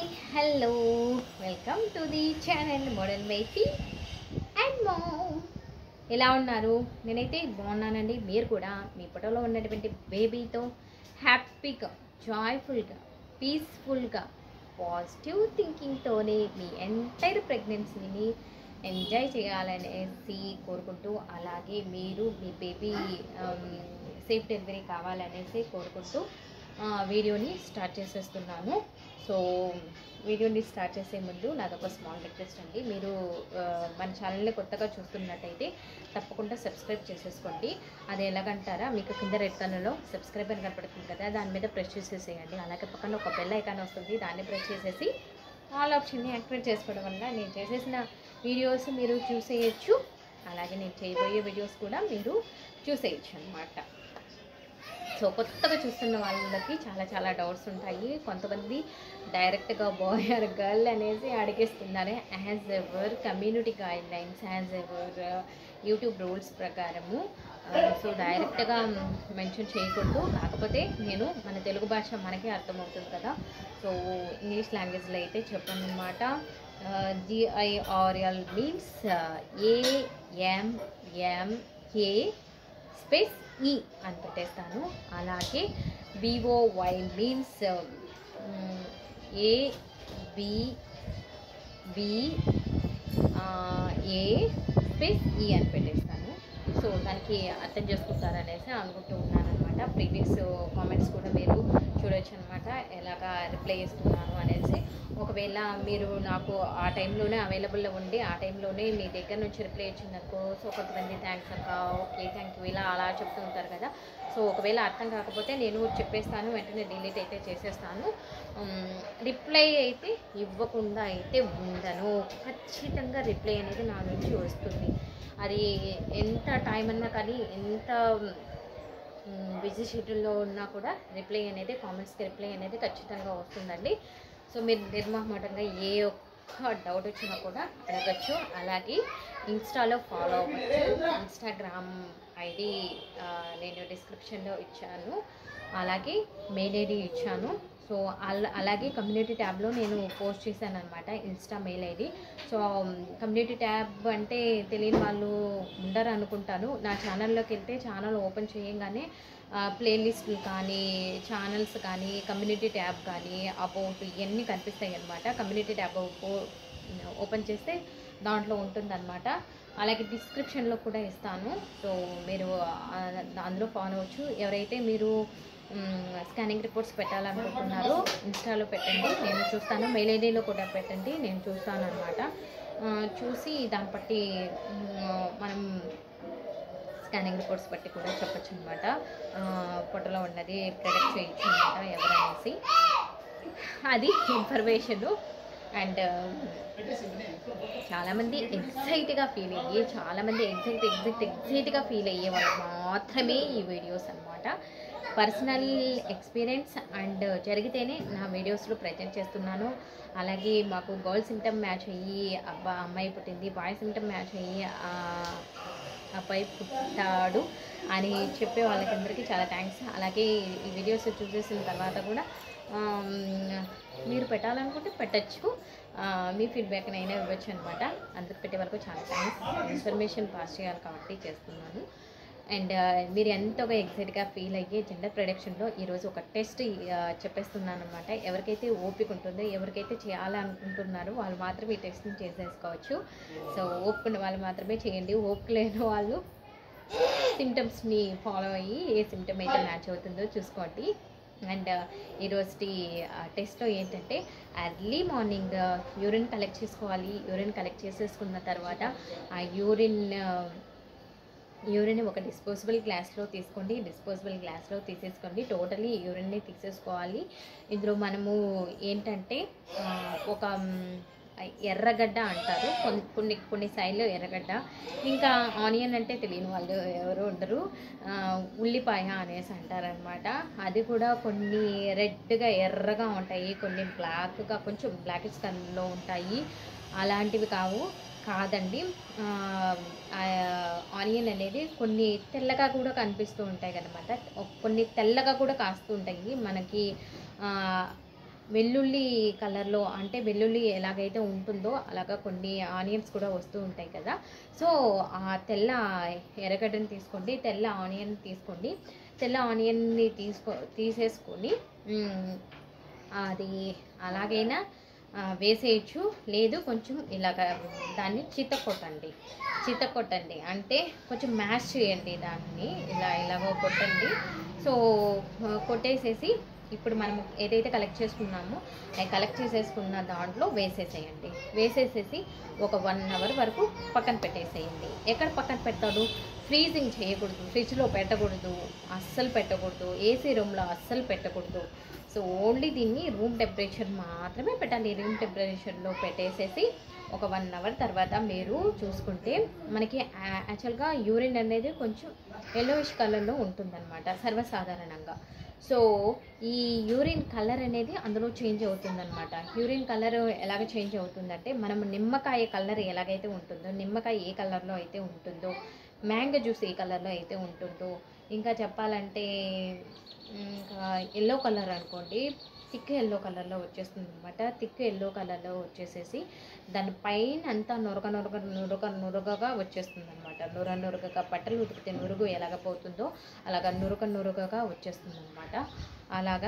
Hello welcome to the channel model wifey and mom. ఎలా ఉన్నారు? నేనైతే బాగున్నానండి. మీరు కూడా మీ ఫోటోలో ఉన్నటువంటి బేబీతో హ్యాపీగా, జాయ్ఫుల్గా, పీస్ఫుల్గా, పాజిటివ్ థింకింగ్తోనే మీ ఎంటైర్ ప్రెగ్నెన్సీని ఎంజాయ్ చేయాలనేసి కోరుకుంటూ, అలాగే మీరు మీ బేబీ సేఫ్ డెలివరీ కావాలనేసి కోరుకుంటూ వీడియోని స్టార్ట్ చేసేస్తున్నాను. సో వీడియోని స్టార్ట్ చేసే ముందు నాదొక స్మాల్ రిక్వెస్ట్ అండి. మీరు మన ఛానల్ని కొత్తగా చూస్తున్నట్టయితే తప్పకుండా సబ్స్క్రైబ్ చేసేసుకోండి. అది ఎలాగంటారా, మీకు కింద రెడ్ కలర్లో సబ్స్క్రైబ్ అని కనపడుతుంది కదా, దాని మీద ప్రెస్ చేసేసేయండి. అలాగే పక్కన ఒక బెల్ ఐకాన్ వస్తుంది, దాన్ని ప్రెస్ చేసేసి ఆల్ ఆప్షన్ని యాక్టివేట్ చేసుకోవడం వల్ల నేను చేసేసిన వీడియోస్ మీరు చూసేయచ్చు. అలాగే నేను చేయబోయే వీడియోస్ కూడా మీరు చూసేయచ్చు అన్నమాట. సో కొత్తగా చూస్తున్న వాళ్ళకి చాలా డౌట్స్ ఉంటాయి. కొంతమంది డైరెక్ట్గా బాయ్ ఆర్ గర్ల్ అనేసి అడిగేస్తున్నారు. As ever community guidelines, as ever YouTube rules ప్రకారము సో డైరెక్ట్గా మెన్షన్ చేయకూడదు. కాకపోతే నేను మన తెలుగు భాష మనకే అర్థమవుతుంది కదా, సో ఇంగ్లీష్ లాంగ్వేజ్లో అయితే చెప్పాను అనమాట. GIRL మీన్స్ AMMA స్పేస్ ఈ అని పెట్టేస్తాను. అలాగే BOY మీన్స్ ABBA స్పేస్ ఈ అని పెట్టేస్తాను. సో దానికి అర్థం చేసుకుంటారనేసి అనుకుంటూ ఉన్నాను అనమాట. ప్రీవియస్ కామెంట్స్ కూడా మీరు చూడొచ్చు అనమాట, ఎలాగా రిప్లై చేస్తున్నాను అనేసి. ఒకవేళ మీరు నాకు ఆ టైంలోనే అవైలబుల్లో ఉండి ఆ టైంలోనే మీ దగ్గర నుంచి రిప్లై ఇచ్చిందనుకో, సో కొంతమంది థ్యాంక్స్ అక్క, ఓకే థ్యాంక్ యూ, ఇలా అలా చెప్తూ ఉంటారు కదా. సో ఒకవేళ అర్థం కాకపోతే నేను చెప్పేస్తాను, వెంటనే డిలీట్ అయితే చేసేస్తాను. రిప్లై అయితే ఇవ్వకుండా అయితే ఉండను. ఖచ్చితంగా రిప్లై అనేది నా నుంచి వస్తుంది. అది ఎంత టైం అన్నా కానీ, ఎంత బిజీ షెడ్యూల్లో ఉన్నా కూడా రిప్లై అనేది, కామెంట్స్కి రిప్లై అనేది ఖచ్చితంగా వస్తుందండి. సో మీరు నిర్మోహమాటంగా ఏ ఒక్క డౌట్ వచ్చినా కూడా అడగచ్చు. అలాగే ఇన్స్టాలో ఫాలో అవ్వచ్చు. ఇన్స్టాగ్రామ్ ఐడి నేను డిస్క్రిప్షన్లో ఇచ్చాను, అలాగే మెయిల్ ఐడి ఇచ్చాను. సో అలాగే కమ్యూనిటీ ట్యాబ్లో నేను పోస్ట్ చేశాను అనమాట, insta mail ID. So community tab అంటే తెలియని వాళ్ళు ఉండరు అనుకుంటాను. నా ఛానల్లోకి వెళ్తే ఛానల్ ఓపెన్ చేయగానే ప్లేలిస్టులు కానీ, ఛానల్స్ కానీ, కమ్యూనిటీ ట్యాబ్ కానీ, అబౌట్ ఇవన్నీ కనిపిస్తాయి అనమాట. కమ్యూనిటీ ట్యాబ్ ఓపెన్ చేస్తే దాంట్లో ఉంటుందన్నమాట. అలాగే డిస్క్రిప్షన్లో కూడా ఇస్తాను. సో మీరు అందులో ఫాలో అవ్వచ్చు. ఎవరైతే మీరు స్కానింగ్ రిపోర్ట్స్ పెట్టాలనుకుంటున్నారో ఇన్స్టాలో పెట్టండి, నేను చూస్తాను. మెయిల్ ఐడీలో కూడా పెట్టండి, నేను చూస్తాను అనమాట. చూసి దాన్ని బట్టి మనం స్కానింగ్ రిపోర్ట్స్ బట్టి కూడా చెప్పచ్చు అనమాట. ఫోటోలో ఉన్నది ప్రొడక్ట్ చేయొచ్చు అనమాట ఎవరనేసి. అది ఇన్ఫర్మేషను. అండ్ చాలామంది ఎగ్జైట్గా ఫీల్ అయ్యి, చాలామంది ఎగ్జైట్గా ఫీల్ అయ్యే వాళ్ళు మాత్రమే ఈ వీడియోస్ అనమాట. పర్సనల్ ఎక్స్పీరియన్స్ అండ్ జరిగితేనే నా వీడియోస్లో ప్రజెంట్ చేస్తున్నాను. అలాగే మాకు గర్ల్ సిమ్టమ్ మ్యాచ్ అయ్యి అమ్మాయి పుట్టింది, బాయ్ సిమ్టమ్ మ్యాచ్ అయ్యి అబ్బాయి పుట్టాడు అని చెప్పే వాళ్ళకందరికీ చాలా థ్యాంక్స్. అలాగే ఈ వీడియోస్ చూసేసిన తర్వాత కూడా మీరు పెట్టాలనుకుంటే పెట్టచ్చు, మీ ఫీడ్బ్యాక్ని అయినా ఇవ్వచ్చు అనమాట. అందుకు పెట్టే వరకు చాలా థ్యాంక్స్. ఇన్ఫర్మేషన్ పాస్ చేయాలి కాబట్టి చేస్తున్నాను. అండ్ మీరు ఎంతగా ఎగ్జైట్గా ఫీల్ అయ్యే జెండర్ ప్రొడక్షన్లో ఈరోజు ఒక టెస్ట్ చెప్పేస్తున్నాను అనమాట. ఎవరికైతే ఓపిక ఉంటుందో, ఎవరికైతే చేయాలనుకుంటున్నారో వాళ్ళు మాత్రమే ఈ టెస్ట్ని చేసేసుకోవచ్చు. సో ఓపిక వాళ్ళు మాత్రమే చేయండి. ఓపిక లేని వాళ్ళు సిమ్టమ్స్ని ఫాలో అయ్యి ఏ సిమ్టమ్ అయితే మ్యాచ్ అవుతుందో చూసుకోండి. అండ్ ఈరోజు టెస్ట్లో ఏంటంటే ఎర్లీ మార్నింగ్ యూరిన్ కలెక్ట్ చేసుకోవాలి. యూరిన్ కలెక్ట్ చేసేసుకున్న తర్వాత ఆ యూరిన్ ఒక డిస్పోజబుల్ గ్లాస్లో తీసుకోండి. డిస్పోజబుల్ గ్లాస్లో తీసేసుకోండి. టోటలీ యూరిన్ని తీసేసుకోవాలి. ఇందులో మనము ఏంటంటే ఒక ఎర్రగడ్డ అంటారు, కొన్ని సైడ్లో ఎర్రగడ్డ, ఇంకా ఆనియన్ అంటే తెలియని వాళ్ళు ఎవరు ఉండరు, ఉల్లిపాయ అనేసి అంటారనమాట. అది కూడా కొన్ని రెడ్గా ఎర్రగా ఉంటాయి, కొన్ని బ్లాక్గా కొంచెం బ్లాకిష్ కలర్లో ఉంటాయి. అలాంటివి కాదండి. ఆనియన్ అనేది కొన్ని తెల్లగా కూడా కనిపిస్తూ ఉంటాయి కనమాట, కొన్ని తెల్లగా కూడా కాస్తూ ఉంటాయి. మనకి వెల్లుల్లి కలర్లో, అంటే వెల్లుల్లి ఎలాగైతే ఉంటుందో అలాగా కొన్ని ఆనియన్స్ కూడా వస్తూ ఉంటాయి కదా. సో ఆ తెల్ల ఎర్రగడ్డని తీసుకోండి, తెల్ల ఆనియన్ తీసుకోండి. తెల్ల ఆనియన్ని తీసేసుకొని అది అలాగైనా వేసేయచ్చు. లేదు కొంచెం ఇలాగ దాన్ని చితకొట్టండి అంటే కొంచెం మ్యాష్ చేయండి దాన్ని, ఇలాగో కొట్టండి. సో కొట్టేసేసి ఇప్పుడు మనం ఏదైతే కలెక్ట్ చేసుకున్నామో అది కలెక్ట్ చేసేసుకున్న దాంట్లో వేసేసేసి ఒక 1 అవర్ వరకు పక్కన పెట్టేసేయండి. ఎక్కడ పక్కన పెడతాడు? ఫ్రీజింగ్ చేయకూడదు, ఫ్రిడ్జ్లో పెట్టకూడదు, అస్సలు పెట్టకూడదు, ఏసీ రూమ్లో అస్సలు పెట్టకూడదు. సో ఓన్లీ దీన్ని రూమ్ టెంపరేచర్ మాత్రమే పెట్టాలి. రూమ్ టెంపరేచర్లో పెట్టేసేసి ఒక 1 అవర్ తర్వాత మీరు చూసుకుంటే మనకి యాక్చువల్గా యూరిన్ అనేది కొంచెం ఎల్లోయిష్ కలర్లో ఉంటుందన్నమాట సర్వసాధారణంగా. సో ఈ యూరిన్ కలర్ అనేది అందులో చేంజ్ అవుతుందన్నమాట. యూరిన్ కలర్ ఎలాగ చేంజ్ అవుతుందంటే, మనం నిమ్మకాయ కలర్ ఎలాగైతే ఉంటుందో, నిమ్మకాయ ఏ కలర్లో అయితే ఉంటుందో, మ్యాంగో జ్యూస్ ఏ కలర్లో అయితే ఉంటుందో, ఇంకా చెప్పాలంటే ఇంకా ఎల్లో కలర్ అనుకోండి, థిక్ ఎల్లో కలర్లో వచ్చేస్తుంది అనమాట. థిక్ ఎల్లో కలర్లో వచ్చేసేసి దానిపైన అంతా నురగగా వచ్చేస్తుంది అనమాట. నురగగా బట్టలు ఉతికితే నురుగు ఎలాగ పోతుందో అలాగా నురగగా వచ్చేస్తుంది అనమాట. అలాగా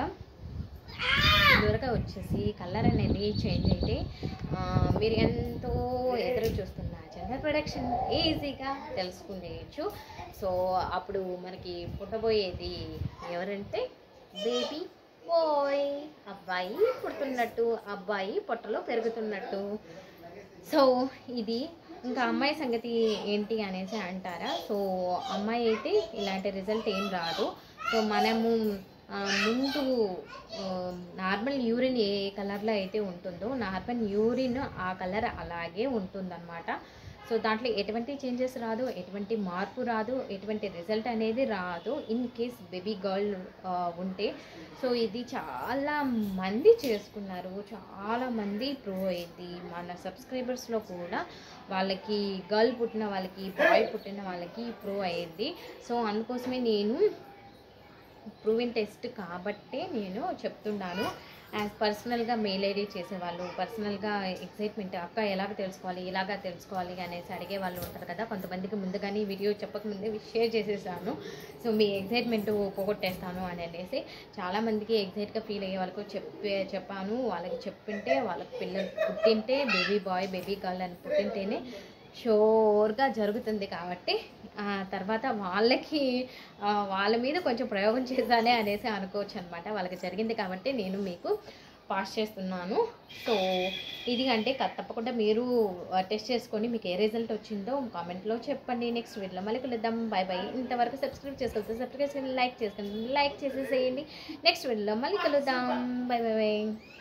నురగ వచ్చేసి కలర్ అనేది చేంజ్ అయితే మీరు ఎంతో ఎదురు చూస్తున్న జెండర్ ప్రొడక్షన్ ఈజీగా తెలుసుకునేయచ్చు. సో అప్పుడు మనకి పుట్టబోయేది ఎవరంటే బేబీ బాయ్, అబ్బాయి పుడుతున్నట్టు, అబ్బాయి పొట్టలో పెరుగుతున్నట్టు. సో ఇది ఇంకా అమ్మాయి సంగతి ఏంటి అనేసి అంటారా? సో అమ్మాయి అయితే ఇలాంటి రిజల్ట్ ఏం రాదు. సో మనము ముందు నార్మల్ యూరిన్ ఏ కలర్లో అయితే ఉంటుందో నార్మల్ యూరిన్ ఆ కలర్ అలాగే ఉంటుందన్నమాట. సో దాంట్లో ఎటువంటి చేంజెస్ రాదు, ఎటువంటి మార్పు రాదు, ఎటువంటి రిజల్ట్ అనేది రాదు ఇన్ కేస్ బేబీ గర్ల్ ఉంటే. సో ఇది చాలా మంది చేసుకున్నారు, చాలామంది ప్రూవ్ అయ్యింది. మన సబ్స్క్రైబర్స్లో కూడా వాళ్ళకి గర్ల్ పుట్టిన వాళ్ళకి, బాయ్ పుట్టిన వాళ్ళకి ప్రూవ్ అయ్యింది. సో అందుకోసమే నేను ప్రూవిన్ టెస్ట్ కాబట్టే నేను చెప్తున్నాను. యాజ్ పర్సనల్గా మెయిల్ ఐడి చేసేవాళ్ళు, పర్సనల్గా ఎగ్జైట్మెంట్ అక్క ఎలాగ తెలుసుకోవాలి, ఇలాగ తెలుసుకోవాలి అనేసి అడిగే వాళ్ళు ఉంటారు కదా. కొంతమందికి ముందుగానే వీడియో చెప్పకముందే షేర్ చేసేసాను. సో మీ ఎగ్జైట్మెంట్ పోగొట్టేస్తాను అని అనేసి చాలామందికి ఎగ్జైట్గా ఫీల్ అయ్యే వాళ్ళకు చెప్పాను. వాళ్ళకి చెప్పింటే వాళ్ళకి పిల్లలు పుట్టింటే, బేబీ బాయ్ బేబీ గర్ల్ అని పుట్టింటేనే షూర్గా జరుగుతుంది. కాబట్టి తర్వాత వాళ్ళ మీద కొంచెం ప్రయోగం చేద్దానే అనేసి అనుకోవచ్చు అనమాట. వాళ్ళకి జరిగింది కాబట్టి నేను మీకు పాస్ చేస్తున్నాను. సో ఇది అంటే తప్పకుండా మీరు టెస్ట్ చేసుకొని మీకు ఏ రిజల్ట్ వచ్చిందో కామెంట్లో చెప్పండి. నెక్స్ట్ వీడియోలో మళ్ళీ కలుద్దాం. Bye bye. ఇంతవరకు సబ్స్క్రైబ్ చేసుకోవచ్చు, సబ్స్క్రైబ్ చేసుకొని లైక్ చేసేసేయండి. నెక్స్ట్ వీడియోలో మళ్ళీ కలుద్దాం. Bye bye bye.